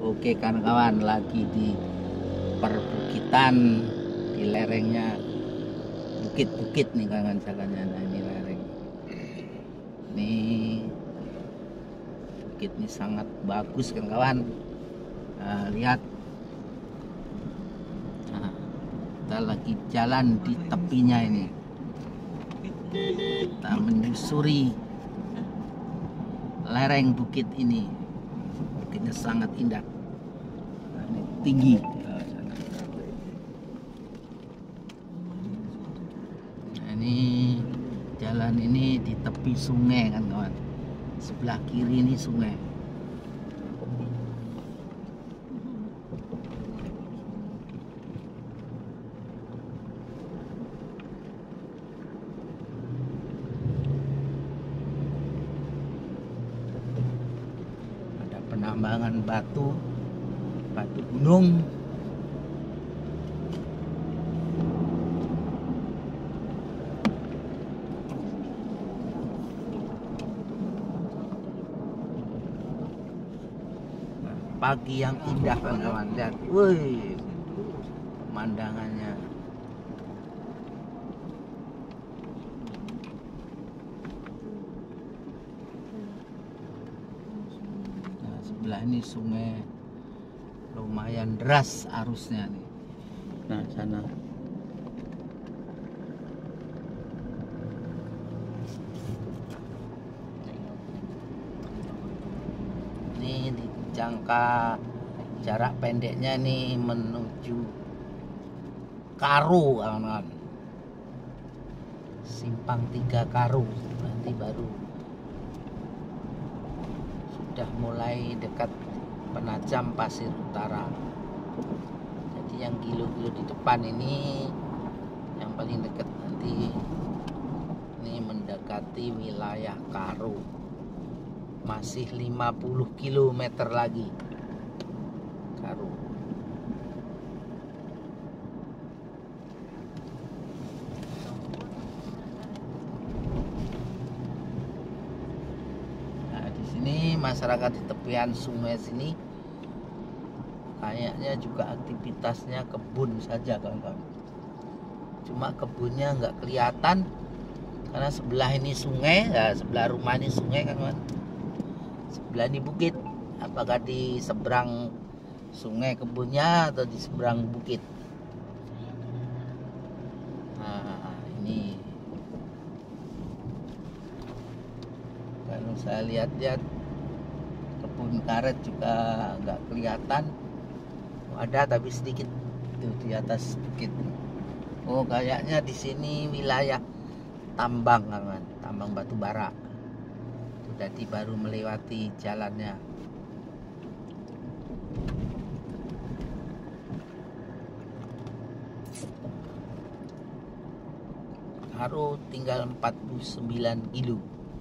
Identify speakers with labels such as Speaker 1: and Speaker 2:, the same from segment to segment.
Speaker 1: Oke kawan-kawan, lagi di perbukitan di lerengnya bukit-bukit nih kawan jalannya. Nah ini lereng, ini bukit ini sangat bagus kan kawan. Nah, lihat, nah, kita lagi jalan di tepinya ini, kita menyusuri lereng bukit ini. Bukitnya sangat indah. Nah, ini tinggi. Nah, ini jalan ini di tepi sungai kan kawan. Sebelah kiri ini sungai. Penambangan batu gunung. Pagi yang indah kawan-kawan, lihat, wih, pemandangannya. Sebelah ini sungai, lumayan deras arusnya nih. Nah sana. Ini dijangka jarak pendeknya nih menuju Karu kawan-kawan. Simpang 3 Karu, nanti baru sudah mulai dekat Penajam Pasir Utara. Jadi yang kilo-kilo di depan ini yang paling dekat, nanti ini mendekati wilayah Karu. Masih 50 km lagi Karu. Ini masyarakat di tepian sungai sini kayaknya juga aktivitasnya kebun saja kawan-kawan. Cuma kebunnya nggak kelihatan karena sebelah ini sungai, ya, sebelah rumah ini sungai kawan. Sebelah ini bukit. Apakah di seberang sungai kebunnya atau di seberang bukit? Nah ini kalau saya lihat-lihat kebun karet juga nggak kelihatan. Ada tapi sedikit itu di atas bukit. Oh kayaknya di sini wilayah tambang kawan, tambang batu bara. Itu tadi baru melewati jalannya. Karu tinggal 49 kilo.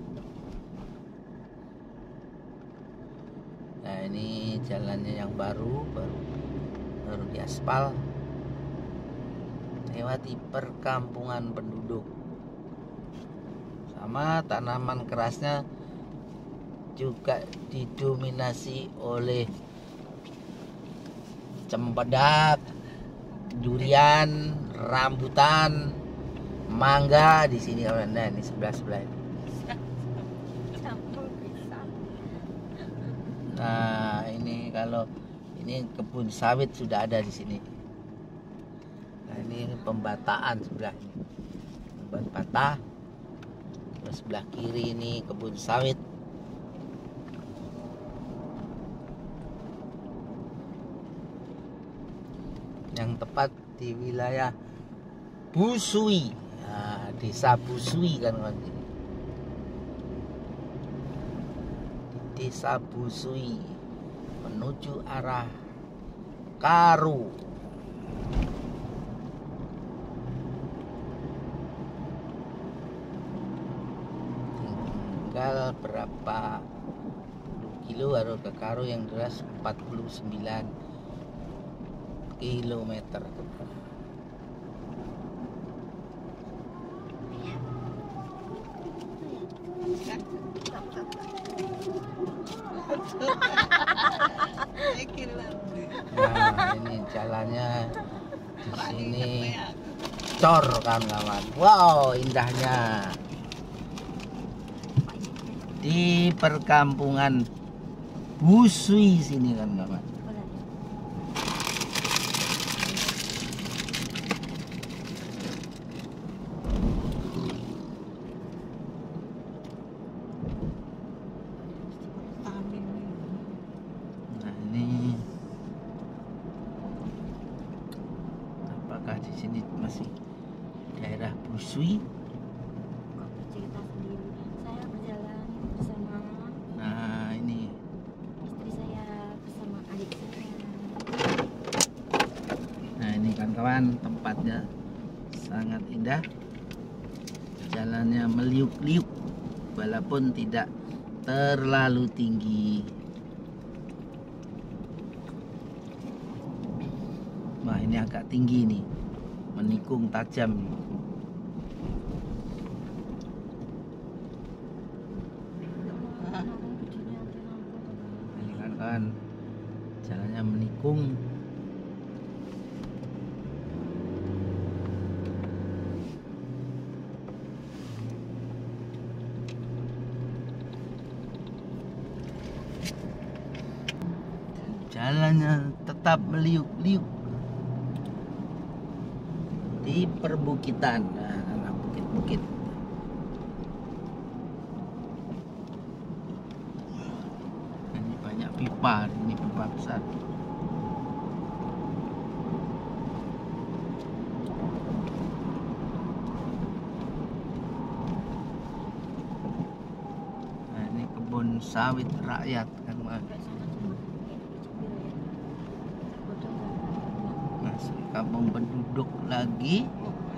Speaker 1: Nah ini jalannya yang baru diaspal, lewati perkampungan penduduk. Sama tanaman kerasnya juga didominasi oleh cempedak, durian, rambutan, mangga di sini kawan. Nah ini sebelah ini. Nah ini kalau ini kebun sawit sudah ada di sini. Nah ini pembataan sebelah ini, pembatah. Terus sebelah kiri ini kebun sawit. Yang tepat di wilayah Busui, nah, desa Busui kan kawan. Desa Busui menuju arah Karu. Tinggal berapa kilo baru ke Karu yang deras 49 kilometer. jalannya di sini cor kawan-kawan. Wow, indahnya di perkampungan Busui sini kawan-kawan. Apakah di sini masih daerah Busui?
Speaker 2: Cerita sendiri. Saya berjalan bersama
Speaker 1: Ini
Speaker 2: istri saya bersama adik saya.
Speaker 1: ini kawan-kawan, tempatnya sangat indah. Jalannya meliuk-liuk walaupun tidak terlalu tinggi. Wah, ini agak tinggi nih, menikung tajam. Ini kan jalannya menikung. Jalannya tetap meliuk-liuk di perbukitan, bukit-bukit. Ini banyak pipa, ini pipa besar. Nah, ini kebun sawit rakyat kan, masih kampung penduduk lagi.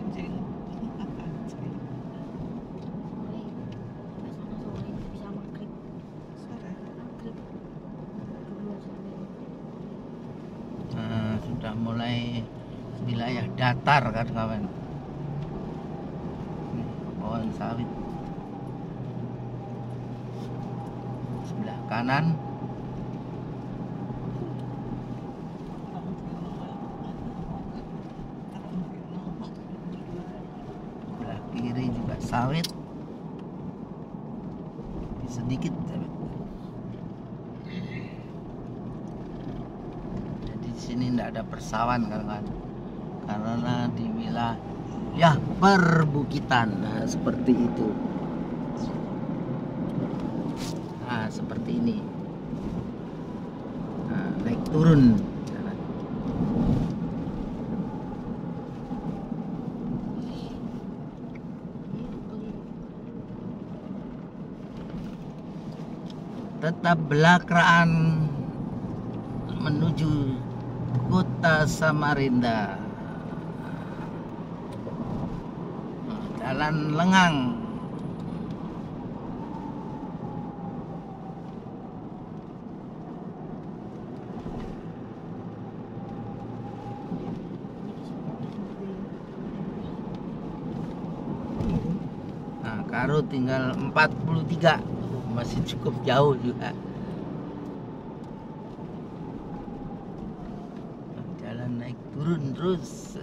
Speaker 1: Sudah mulai wilayah datar kan kawan. Pohon sawit sebelah kanan, sebelah kiri juga sawit, sedikit sawit. Jadi di sini tidak ada persawan kan, karena di wilayah perbukitan. Nah, seperti itu. Nah, seperti ini. Nah, naik turun jalan. Tetap belakraan menuju kota Samarinda. Jalan lengang. Nah, Karo tinggal 43, masih cukup jauh juga. Jalan naik turun terus.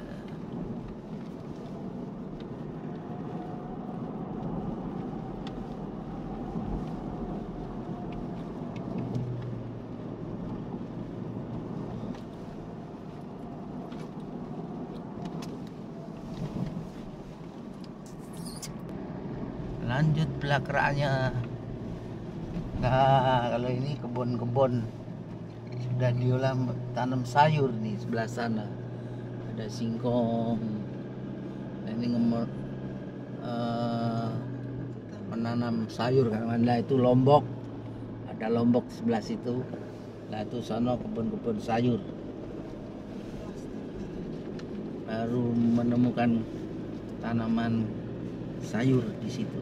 Speaker 1: Lanjut belakangnya. Nah, kalau ini kebun-kebun sudah diolah tanam sayur nih sebelah sana. Ada singkong. Nah, ini menanam sayur kan. Nah, itu Lombok. Ada Lombok sebelah situ. Nah, itu sana kebun-kebun sayur. Baru menemukan tanaman sayur di situ.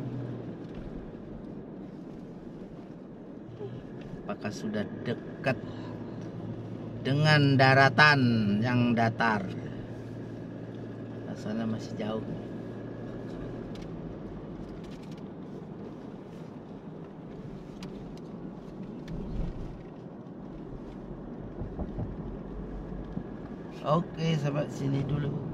Speaker 1: Apakah sudah dekat dengan daratan yang datar? Sana masih jauh. Oke, sampai sini dulu.